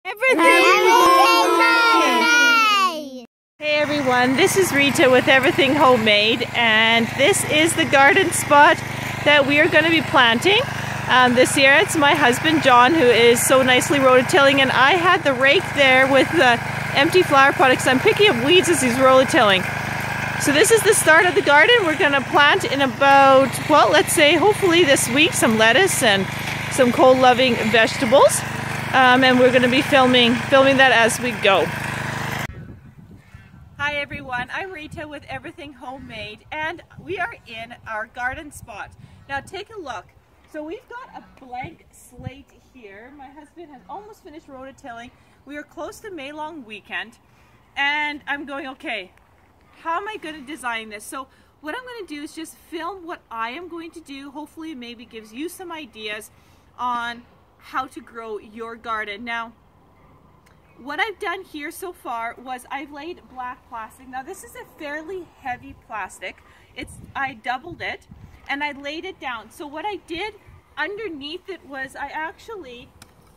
Everything homemade! Hey everyone, this is Rita with Everything Homemade, and this is the garden spot that we are going to be planting this year. It's my husband John who is so nicely rototilling, and I had the rake there with the empty flower pot because I'm picking up weeds as he's rototilling. So this is the start of the garden. We're going to plant in about, well, let's say hopefully this week, some lettuce and some cold-loving vegetables. And we're going to be filming that as we go. Hi everyone, I'm Rita with Everything Homemade, and we are in our garden spot. Now take a look. So we've got a blank slate here. My husband has almost finished rototilling. We are close to May long weekend, and I'm going, okay, how am I going to design this? So what I'm going to do is just film what I am going to do. Hopefully it maybe gives you some ideas on how to grow your garden. Now, what I've done here so far was I've laid black plastic. Now this is a fairly heavy plastic. I doubled it and I laid it down. So what I did underneath it was I actually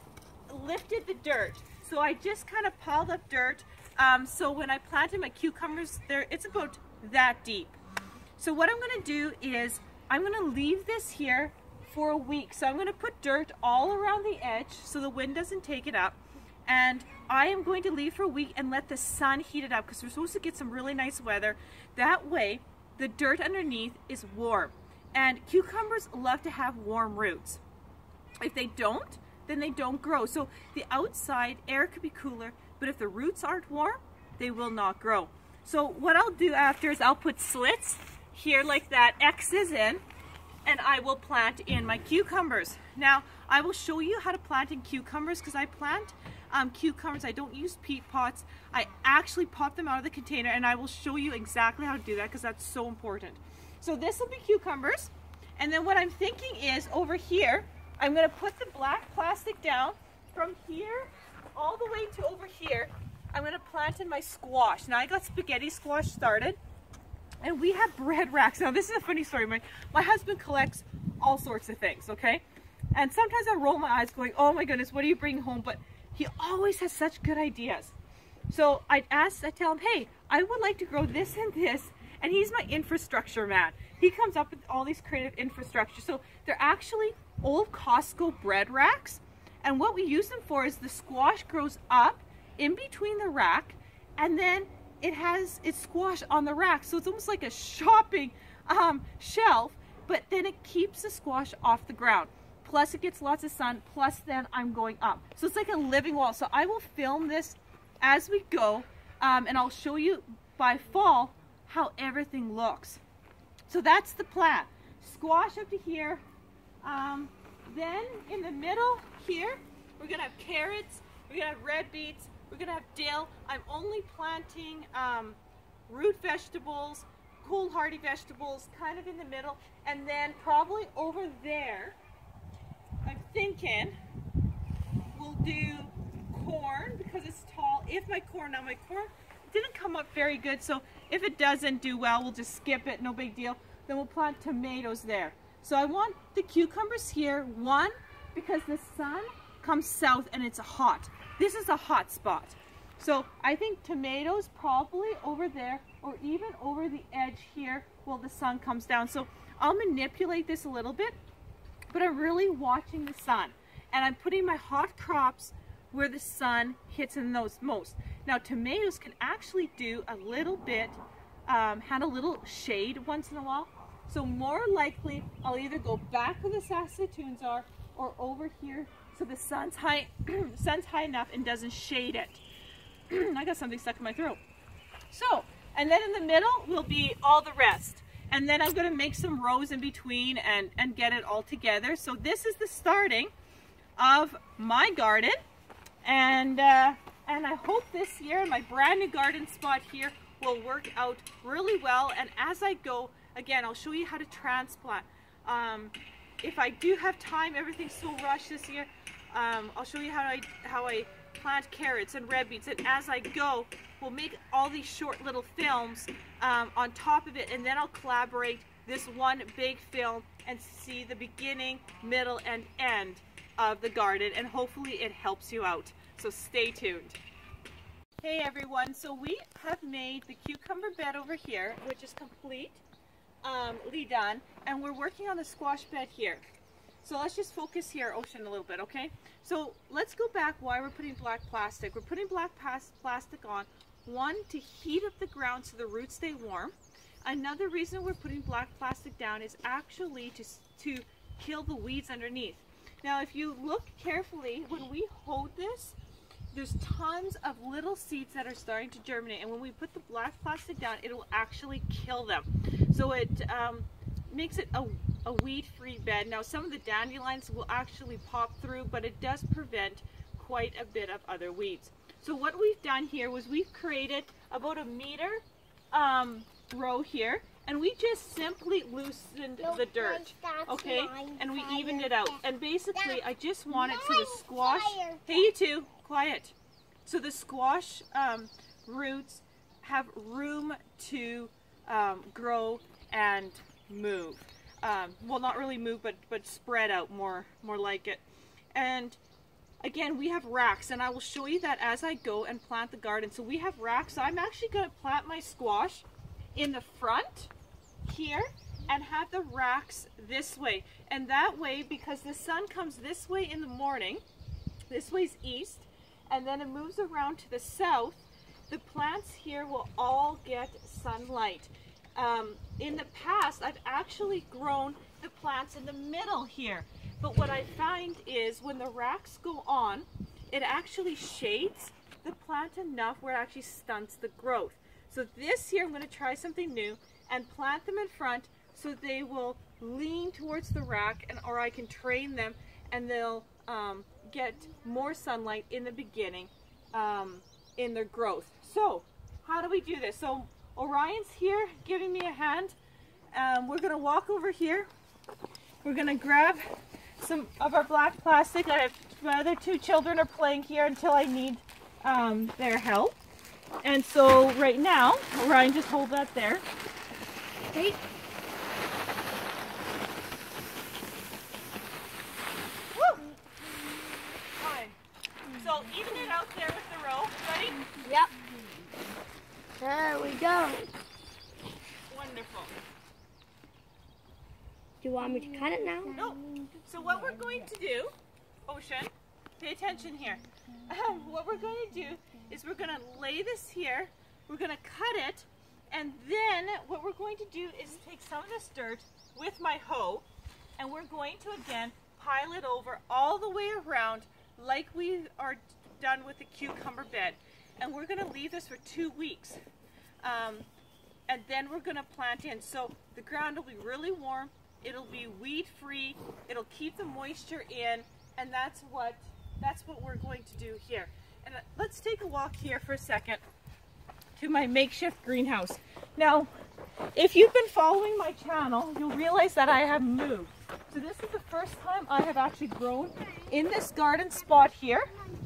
lifted the dirt. So I just kind of piled up dirt. So when I planted my cucumbers there, it's about that deep. So what I'm going to do is I'm going to leave this here for a week. So I'm going to put dirt all around the edge so the wind doesn't take it up, and I am going to leave for a week and let the sun heat it up because we're supposed to get some really nice weather. That way the dirt underneath is warm, and cucumbers love to have warm roots. If they don't, then they don't grow. So the outside air could be cooler, but if the roots aren't warm, they will not grow. So what I'll do after is I'll put slits here like that, X's in, and I will plant in my cucumbers. Now, I will show you how to plant in cucumbers because I plant cucumbers. I don't use peat pots. I actually pop them out of the container, and I will show you exactly how to do that because that's so important. So this will be cucumbers, and then what I'm thinking is over here, I'm going to put the black plastic down from here all the way to over here. I'm going to plant in my squash. Now, I got spaghetti squash started, and we have bread racks. Now this is a funny story. My husband collects all sorts of things, okay? And sometimes I roll my eyes going, oh my goodness, what are you bringing home? But he always has such good ideas. So I tell him, hey, I would like to grow this and this. And he's my infrastructure man. He comes up with all these creative infrastructure. So they're actually old Costco bread racks. And what we use them for is the squash grows up in between the rack, and then it has its squash on the rack, so it's almost like a shopping shelf, but then it keeps the squash off the ground. Plus it gets lots of sun, plus then I'm going up. So it's like a living wall. So I will film this as we go, and I'll show you by fall how everything looks. So that's the plan. Squash up to here. Then in the middle here, we're gonna have carrots, we're gonna have red beets, we're going to have dill. I'm only planting root vegetables, cold hardy vegetables, kind of in the middle. And then probably over there, I'm thinking we'll do corn because it's tall. Now my corn didn't come up very good, so if it doesn't do well, we'll just skip it, no big deal. Then we'll plant tomatoes there. So I want the cucumbers here, one, because the sun comes south and it's hot. This is a hot spot. So I think tomatoes probably over there or even over the edge here while the sun comes down. So I'll manipulate this a little bit, but I'm really watching the sun. And I'm putting my hot crops where the sun hits in those most. Now tomatoes can actually do a little bit, have a little shade once in a while. So more likely I'll either go back where the saskatoons are or over here so the sun's high enough and doesn't shade it. I got something stuck in my throat. So, and then in the middle will be all the rest. And then I'm going to make some rows in between and get it all together. So this is the starting of my garden. And I hope this year my brand new garden spot here will work out really well. And as I go, again, I'll show you how to transplant. If I do have time, everything's so rushed this year, I'll show you how I plant carrots and red beets, and as I go, we'll make all these short little films on top of it, and then I'll collaborate this one big film and see the beginning, middle, and end of the garden, and hopefully it helps you out. So stay tuned. Hey everyone, so we have made the cucumber bed over here, which is completely done, and we're working on the squash bed here. So let's just focus here, Ocean, a little bit, okay? So let's go back why we're putting black plastic. We're putting black plastic on, one, to heat up the ground so the roots stay warm. Another reason we're putting black plastic down is actually to kill the weeds underneath. Now if you look carefully, when we hold this, there's tons of little seeds that are starting to germinate, and when we put the black plastic down, it will actually kill them. So it makes it a weed-free bed. Now some of the dandelions will actually pop through, but it does prevent quite a bit of other weeds. So what we've done here was we've created about a meter row here, and we just simply loosened the dirt, okay, and we evened it out. And basically I just want it so the squash, hey you two, quiet, so the squash roots have room to grow and move. Well, not really move, but spread out more like it. And again, we have racks, and I will show you that as I go and plant the garden. So we have racks. So I'm actually going to plant my squash in the front here and have the racks this way. And that way, because the sun comes this way in the morning, this way's east, and then it moves around to the south, the plants here will all get sunlight. In the past, I've actually grown the plants in the middle here. But what I find is when the racks go on, it actually shades the plant enough where it actually stunts the growth. So this year I'm going to try something new and plant them in front so they will lean towards the rack, or I can train them and they'll get more sunlight in the beginning in their growth. So how do we do this? So Orion's here giving me a hand. We're going to walk over here. We're going to grab some of our black plastic. My other two children are playing here until I need their help. And so right now, Orion, just hold that there. Okay. Woo! Fine. So even it out there with the row. Ready? Yep. There we go. Wonderful. Do you want me to cut it now? No. So what we're going to do, Ocean, pay attention here. What we're going to do is we're going to lay this here, we're going to cut it, and then what we're going to do is take some of this dirt with my hoe, and we're going to again pile it over all the way around like we are done with the cucumber bed. And we're going to leave this for 2 weeks. And then we're going to plant in. So the ground will be really warm, it'll be weed free, it'll keep the moisture in, and that's what we're going to do here. And let's take a walk here for a second to my makeshift greenhouse. Now, if you've been following my channel, you'll realize that I have moved. So this is the first time I have actually grown in this garden spot here.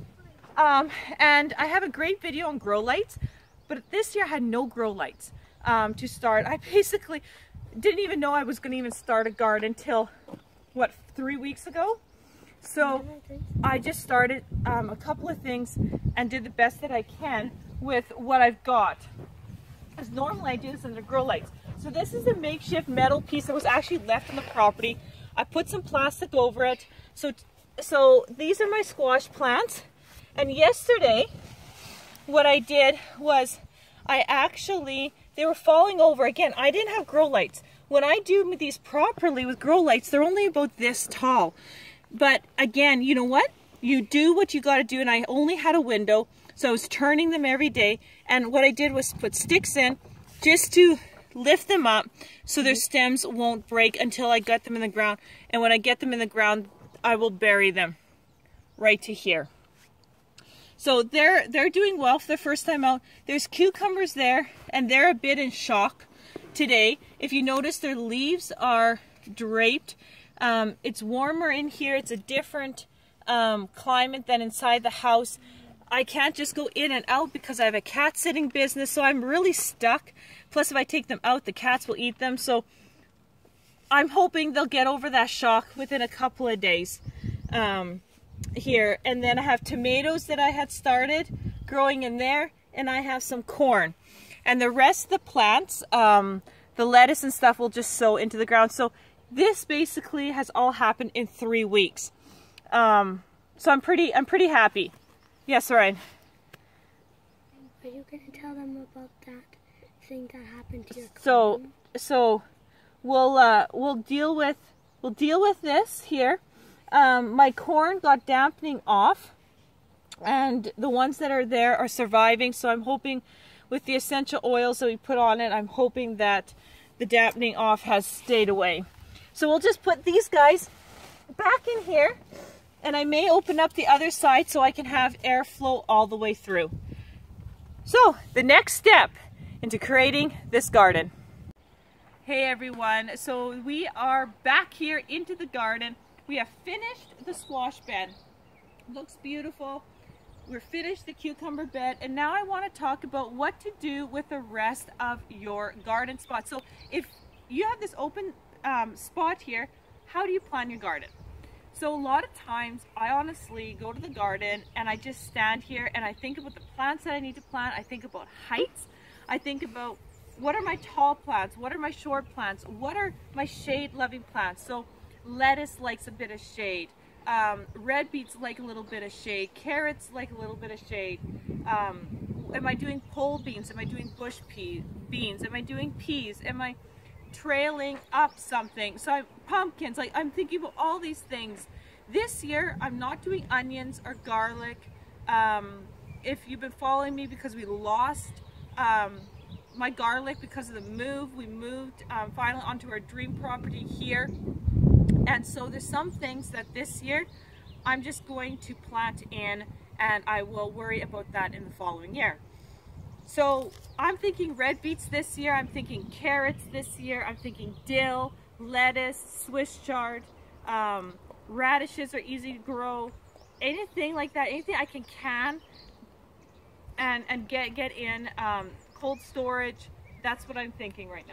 And I have a great video on grow lights, but this year I had no grow lights to start. I basically didn't even know I was going to even start a garden until, what, 3 weeks ago? So I just started a couple of things and did the best that I can with what I've got. As normally I do this under grow lights. So this is a makeshift metal piece that was actually left on the property. I put some plastic over it. So these are my squash plants. And yesterday, what I did was they were falling over. Again, I didn't have grow lights. When I do these properly with grow lights, they're only about this tall. But again, you know what? You do what you got to do, and I only had a window, so I was turning them every day. And what I did was put sticks in just to lift them up so their stems won't break until I get them in the ground. And when I get them in the ground, I will bury them right to here. So they're doing well for the first time out. There's cucumbers there, and they're a bit in shock today. If you notice, their leaves are draped. It's warmer in here. It's a different climate than inside the house. I can't just go in and out because I have a cat sitting business, so I'm really stuck. Plus, if I take them out, the cats will eat them. So I'm hoping they'll get over that shock within a couple of days. here, and then I have tomatoes that I had started growing in there, and I have some corn. And the rest of the plants, the lettuce and stuff, will just sow into the ground. So this basically has all happened in 3 weeks. So I'm pretty happy. Yes, Ryan. Are you going to tell them about that thing that happened to your corn? So we'll deal with this here. My corn got dampening off, and the ones that are there are surviving. So I'm hoping with the essential oils that we put on it, I'm hoping that the dampening off has stayed away. So we'll just put these guys back in here, and I may open up the other side so I can have airflow all the way through. So the next step into creating this garden. Hey everyone, so we are back here into the garden. We have finished the squash bed. Looks beautiful. We're finished the cucumber bed, and now I want to talk about what to do with the rest of your garden spot. So if you have this open spot here, how do you plan your garden? So a lot of times I honestly go to the garden and I just stand here and I think about the plants that I need to plant. I think about heights. I think about what are my tall plants, what are my short plants, what are my shade loving plants. So lettuce likes a bit of shade. Red beets like a little bit of shade. Carrots like a little bit of shade. Am I doing pole beans? Am I doing bush beans? Am I doing peas? Am I trailing up something? So pumpkins, like I'm thinking about all these things. This year I'm not doing onions or garlic. If you've been following me, because we lost my garlic because of the move, we moved finally onto our dream property here. And so there's some things that this year I'm just going to plant in, and I will worry about that in the following year. So I'm thinking red beets this year, I'm thinking carrots this year, I'm thinking dill, lettuce, Swiss chard, radishes are easy to grow, anything like that, anything I can and get in cold storage. That's what I'm thinking right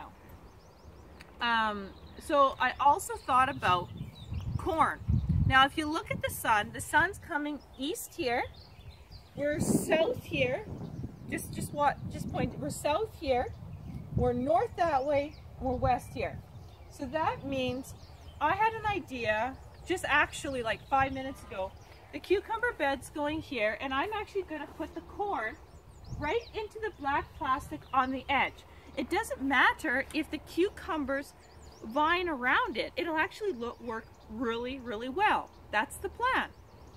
now. So I also thought about corn. Now if you look at the sun's coming east here. We're south here. Just point. We're south here. We're north that way. We're west here. So that means I had an idea just actually like 5 minutes ago. The cucumber bed's going here, and I'm actually going to put the corn right into the black plastic on the edge. It doesn't matter if the cucumbers vine around it. It'll actually work really, really well. That's the plan.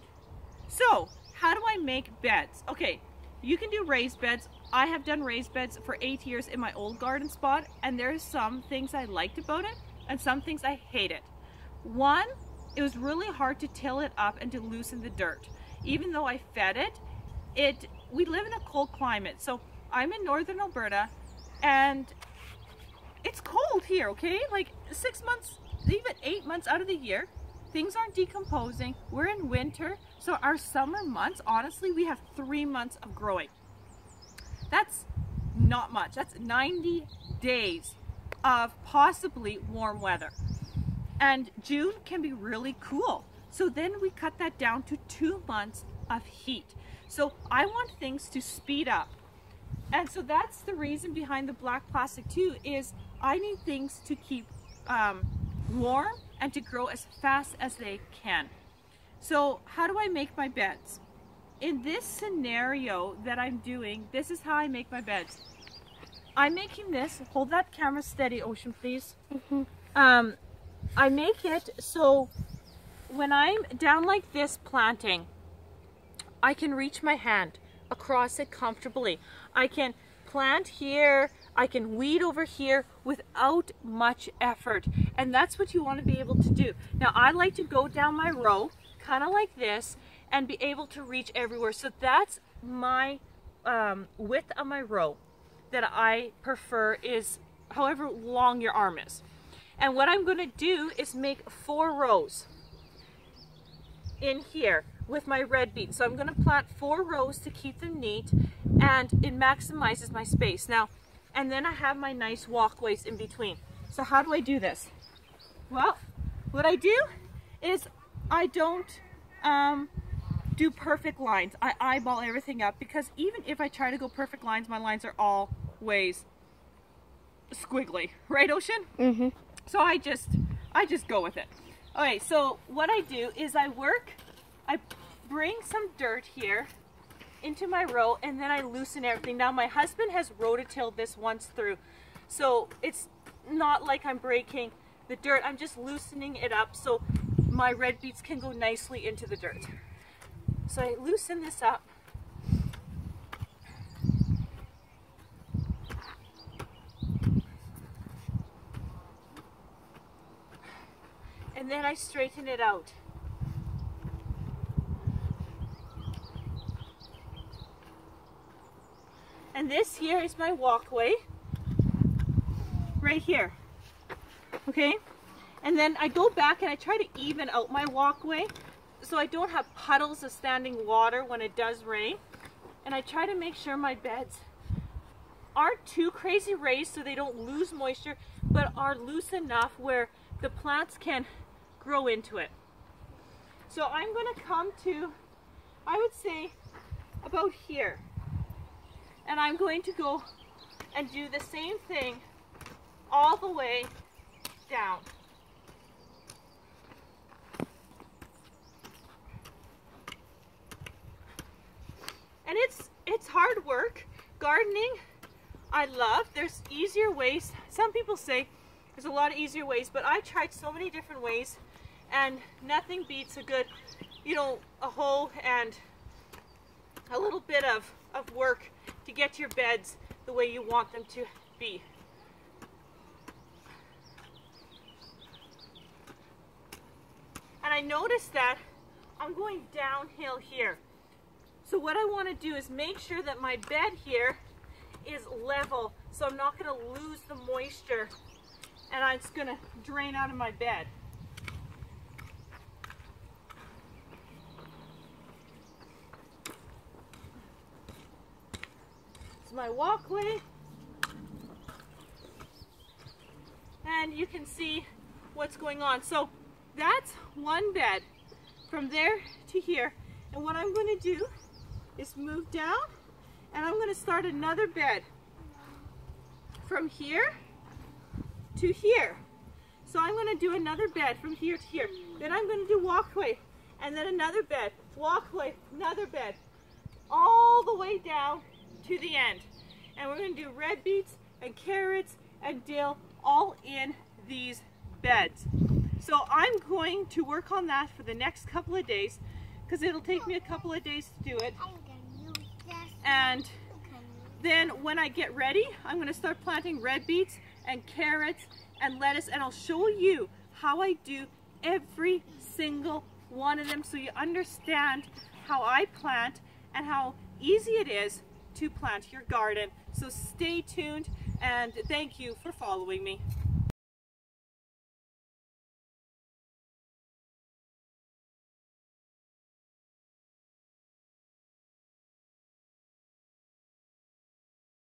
So how do I make beds? Okay, you can do raised beds. I have done raised beds for 8 years in my old garden spot, and there's some things I liked about it and some things I hated. One, it was really hard to till it up and to loosen the dirt. Even though I fed it, we live in a cold climate. So I'm in northern Alberta, and it's cold here, okay? Like 6 months, even 8 months out of the year, things aren't decomposing. We're in winter, so our summer months, honestly, we have 3 months of growing. That's not much. That's 90 days of possibly warm weather. And June can be really cool. So then we cut that down to 2 months of heat. So I want things to speed up. And so that's the reason behind the black plastic too, is I need things to keep warm and to grow as fast as they can. So how do I make my beds? In this scenario that I'm doing, this is how I make my beds. I'm making this, hold that camera steady, Ocean, please. I make it so when I'm down like this planting, I can reach my hand across it comfortably. I can plant here, I can weed over here without much effort. And that's what you want to be able to do. Now I like to go down my row, kind of like this, and be able to reach everywhere. So that's my width of my row that I prefer, is however long your arm is. And what I'm going to do is make 4 rows in here with my red beet. So I'm going to plant 4 rows to keep them neat, and it maximizes my space. Now, and then I have my nice walkways in between. So how do I do this? Well, what I do is I don't do perfect lines. I eyeball everything up because even if I try to go perfect lines, my lines are always squiggly. Right, Ocean? Mm-hmm. So I just go with it. Okay, so what I do is I bring some dirt here into my row and then I loosen everything. Now my husband has rototilled this once through, so it's not like I'm breaking the dirt. I'm just loosening it up so my red beets can go nicely into the dirt. So I loosen this up. And then I straighten it out. And this here is my walkway, right here, okay? And then I go back and I try to even out my walkway so I don't have puddles of standing water when it does rain. And I try to make sure my beds aren't too crazy raised so they don't lose moisture, but are loose enough where the plants can grow into it. So I'm going to come to, I would say, about here. And I'm going to go and do the same thing all the way down. And it's hard work. Gardening, I love. There's easier ways. Some people say there's a lot of easier ways, but I tried so many different ways and nothing beats a good, you know, a hoe and a little bit of work to get your beds the way you want them to be. And I noticed that I'm going downhill here. So what I want to do is make sure that my bed here is level so I'm not going to lose the moisture and it's going to drain out of my bed. My walkway, and you can see what's going on. So that's one bed from there to here, and what I'm going to do is move down and I'm going to start another bed from here to here. So I'm going to do another bed from here to here, then I'm going to do walkway and then another bed, walkway, another bed, all the way down to the end. And we're going to do red beets and carrots and dill all in these beds. So I'm going to work on that for the next couple of days because it'll take me a couple of days to do it. And then when I get ready, I'm going to start planting red beets and carrots and lettuce, and I'll show you how I do every single one of them so you understand how I plant and how easy it is to plant your garden. So stay tuned and thank you for following me.